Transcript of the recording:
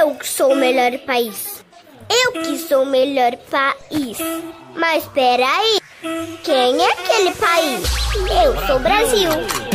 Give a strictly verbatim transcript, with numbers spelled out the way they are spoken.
Eu que sou o melhor país. Eu que sou o melhor país. Mas peraí, quem é aquele país? Eu sou o Brasil.